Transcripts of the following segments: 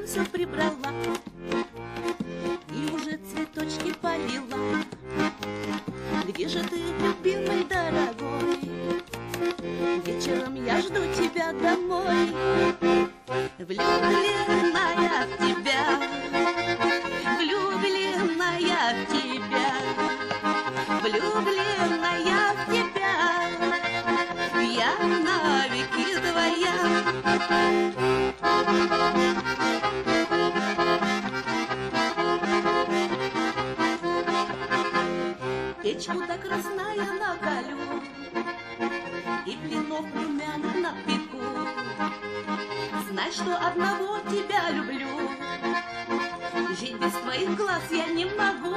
все прибрала и уже цветочки полила. Где же ты, любимый дорогой? Вечером я жду тебя домой. Влюбленная в тебя, влюбленная в тебя, влюбленная в тебя, я навеки твоя. Печку так красная накалю и блинов румяных напеку. Знай, что одного тебя люблю, жить без твоих глаз я не могу.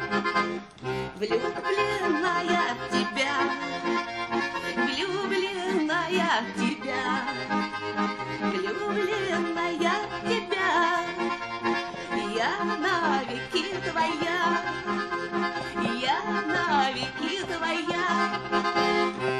Влюбленная в тебя, влюбленная в тебя, влюбленная в тебя, я навеки твоя, я навеки твоя.